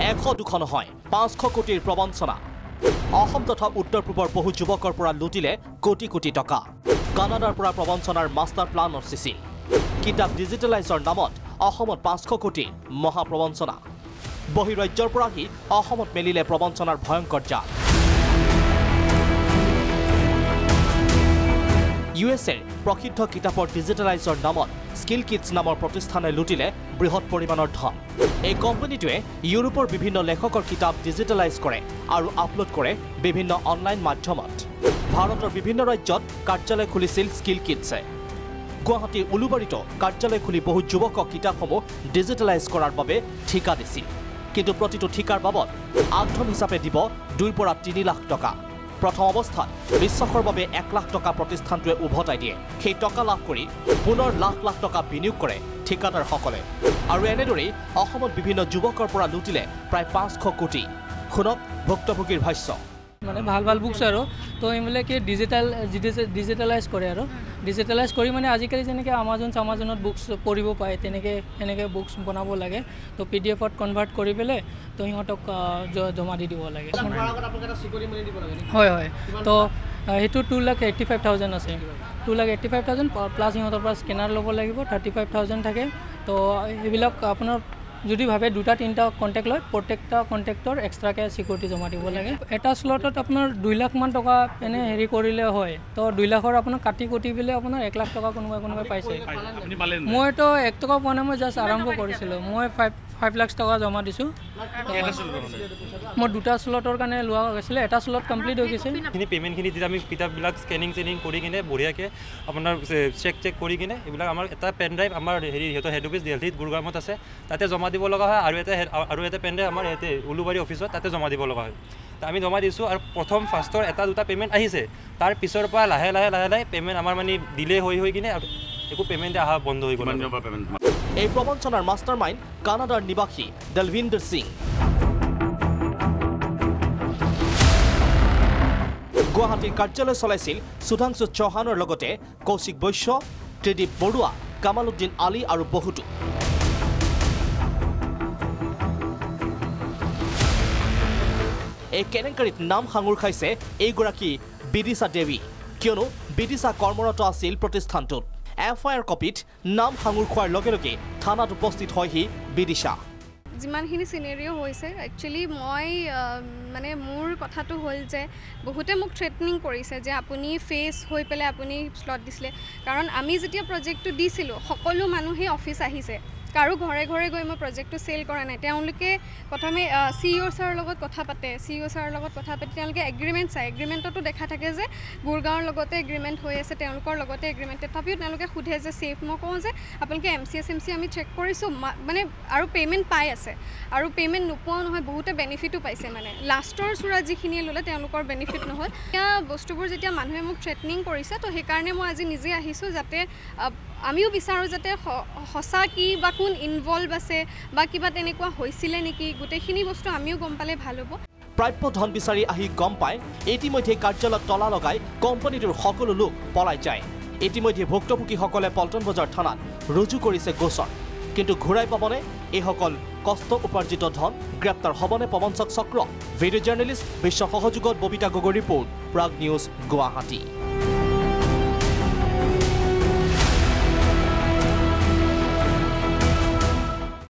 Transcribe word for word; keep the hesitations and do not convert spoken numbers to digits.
এশ দুশ নহয় পাঁচশ কোটিৰ প্ৰবঞ্চনা অসম তথা উত্তৰ পূবৰ বহু যুৱকৰ পৰা লুটিলে কোটি কোটি টকা কানাডাৰ পৰা প্ৰবঞ্চনাৰ মাষ্টাৰ প্লান ৰচিছিল কিতাপ ডিজিটেলাইজৰ নামত অসমত পাঁচশ কোটি মহাপ্ৰবঞ্চনা বহিৰাজ্যৰ পৰা আহি অসমত মেলিলে প্ৰবঞ্চনাৰ ভয়ংকৰ জাল ইউ এছ এৰ প্ৰসিদ্ধ কিতাপৰ ডিজিটেলাইজৰ নামত স্কিল কিটছ নামৰ প্ৰতিষ্ঠানে লুটিলে বৃহৎ পৰিমাণৰ ধন এই কোম্পানীটোৱে ইউৰোপৰ বিভিন্ন লেখকৰ কিতাপ ডিজিটেলাইজ কৰে আৰু আপলোড কৰে বিভিন্ন অনলাইন মাধ্যমত ভাৰতৰ বিভিন্ন ৰাজ্যত কাৰ্যালয় খুলিছিল স্কিল কিটছে গুৱাহাটীৰ উলুবাৰীতো কাৰ্যালয় খুলি বহু যুৱকক কিতাপসমূহ ডিজিটেলাইজ কৰাৰ বাবে ঠিকা দিছিল কিন্তু প্ৰতিটো ঠিকাৰ বাবদ আগধন হিচাপে দিব দুইৰ পৰা তিনি লাখ টকা প্ৰথম অৱস্থাত বিশ্বাসৰ বাবে এক লাখ টকা প্ৰতিষ্ঠানটোৱে উভতাই দিয়ে সেই টকা লাভ কৰি পুনৰ লাখ লাখ টকা বিনিয়োগ কৰে ঠিকাদাৰসকলে আৰু এনেদৰেই অসমত বিভিন্ন যুৱকৰ পৰা লুটিলে প্ৰায় পাঁচশ কোটি শুনক ভুক্তভোগীৰ ভাষ্য মানে ভাল ভাল বুকছ আৰু তো এইবিলাকে ডিজিটেল ডিজিটেলাইজ কৰে আৰু ডিজিটেলাইজ কৰি মানে আজিকালি যেনেকৈ আমাজন চামাজনত বুকছ পঢ়িব পায় তেনেকৈ এনেকৈ বুকছ বনাব লাগে তো পি ডি এফত কনভাৰ্ট কৰি পেলাই তো সিহঁতক জমা দি দিব লাগে হয় হয় তো সেইটো two lakh eighty five thousand আছে two lakh eighty five thousand plus সিহঁতৰ পৰা স্কেনাৰ ল'ব লাগিব থাৰ্টি ফাইভ থাউজেণ্ড থাকে তো এইবিলাক আপোনাৰ যদি ভাবে দুটা তিনিটা কণ্টেক্ট লয় প্ৰত্যেকটা কণ্টেক্টৰ এক্সট্ৰাকৈ চিকিউৰিটি জমা দিব লাগে এটা স্লটত আপোনাৰ দুই লাখমান টকা এনে হেৰি কৰিলে হয় তো দুই লাখৰ আপোনাৰ কাটি কুটি পেলাই আপোনাৰ এক লাখ টকা কোনোবাই কোনোবাই পাইছে মইতো এক টকা পোৱা নাই মই জাষ্ট আৰম্ভ কৰিছিলোঁ মই ফাইভ ফাইভ লাখ টকা জমা দিছোঁ মই দুটা স্লটৰ কাৰণে লোৱা গৈছিলে এটা স্লট কমপ্লিট হৈ গৈছে এইখিনি পে'মেণ্টখিনি যেতিয়া আমি কিতাপবিলাক স্কেনিং চেনিং কৰি কিনে বঢ়িয়াকৈ আপোনাৰ চেক চেক কৰি কিনে এইবিলাক আমাৰ এটা পেন ড্ৰাইভ আমাৰ হেৰি সিহঁতৰ হেড অফিচ দিল্লীত গুৰুগ্ৰামত আছে তাতে জমা দিব লগা হয় আৰু এটা আৰু এটা পেন ড্ৰাইভ আমাৰ ইয়াতে উলুবাৰী অফিচত তাতে জমা দিব লগা হয় আমি জমা দিছোঁ আৰু প্ৰথম ফাৰ্ষ্টৰ এটা দুটা পে'মেণ্ট আহিছে তাৰ পিছৰ পৰা লাহে লাহে লাহে লাহে পে'মেণ্ট আমাৰ মানে ডিলে হৈ হৈ কিনে একো পে'মেণ্টে অহা বন্ধ হৈ গ'ল এই প্ৰবঞ্চনাৰ মাষ্টাৰ মাইণ্ড কানাডাৰ নিবাসী দলভিন্দৰ সিং গুৱাহাটীৰ কাৰ্যালয় চলাইছিল সুধাংশু চৌহানৰ লগতে কৌশিক বৈশ্য ত্ৰিদীপ বৰুৱা কামালুদ্দিন আলী আৰু বহুতো এই কেলেংকাৰীত নাম সাঙুৰ খাইছে এইগৰাকী বিদিশা দেৱী কিয়নো বিদিশা কৰ্মৰত আছিল প্ৰতিষ্ঠানটোত এফ আই আৰ কপিত নাম সাঙুৰ খোৱাৰ লগে লগে থানাত উপস্থিত হয়হি বিদিশা যিমানখিনি চিনেৰিঅ' হৈছে একচুৱেলি মই মানে মোৰ কথাটো হ'ল যে বহুতে মোক থ্ৰেটনিং কৰিছে যে আপুনি ফেচ হৈ পেলাই আপুনি স্লট দিছিলে কাৰণ আমি যেতিয়া প্ৰজেক্টটো দিছিলোঁ সকলো মানুহেই অফিচ আহিছে কাৰো ঘৰে ঘৰে গৈ মই প্ৰজেক্টটো চেল কৰা নাই তেওঁলোকে প্ৰথমে চি ই অ' ছাৰৰ লগত কথা পাতে চি ই অ' ছাৰৰ লগত কথা পাতি তেওঁলোকে এগ্ৰিমেণ্ট চায় এগ্ৰিমেণ্টতো দেখা থাকে যে গুৰগাঁৱৰ লগতে এগ্ৰিমেণ্ট হৈ আছে তেওঁলোকৰ লগতে এগ্ৰিমেণ্ট তথাপিও তেওঁলোকে সোধে যে ছেফ মই কওঁ যে আপোনালোকে M C S M C আমি চেক কৰিছোঁ মানে আৰু পে'মেণ্ট পাই আছে আৰু পে'মেণ্ট নোপোৱাও নহয় বহুতে বেনিফিটো পাইছে মানে লাষ্টৰ চূড়া যিখিনিয়ে ল'লে তেওঁলোকৰ বেনিফিট নহ'ল এতিয়া বস্তুবোৰ যেতিয়া মানুহে মোক থ্ৰেটনিং কৰিছে তো সেইকাৰণে মই আজি নিজে আহিছোঁ যাতে আমিও বিচাৰোঁ যাতে সঁচা কি বা কোন ইনভলভ আছে বা কিবা তেনেকুৱা হৈছিলে নেকি গোটেইখিনি বস্তু আমিও গম পালে ভাল হ'ব প্ৰাপ্য ধন বিচাৰি আহি গম পায় ইতিমধ্যে কাৰ্যালয়ত তলা লগাই কোম্পানীটোৰ সকলো লোক পলাই যায় ইতিমধ্যে ভুক্তভোগীসকলে পল্টন বজাৰ থানাত ৰুজু কৰিছে গোচৰ কিন্তু ঘূৰাই পাবনে এইসকল কষ্ট উপাৰ্জিত ধন গ্ৰেপ্তাৰ হ'বনে প্ৰবঞ্চক চক্ৰ ভিডিঅ' জাৰ্নেলিষ্ট বিশ্ব সহযোগত ববিতা গগৈ ৰিপৰ্ট প্ৰাগ নিউজ গুৱাহাটী।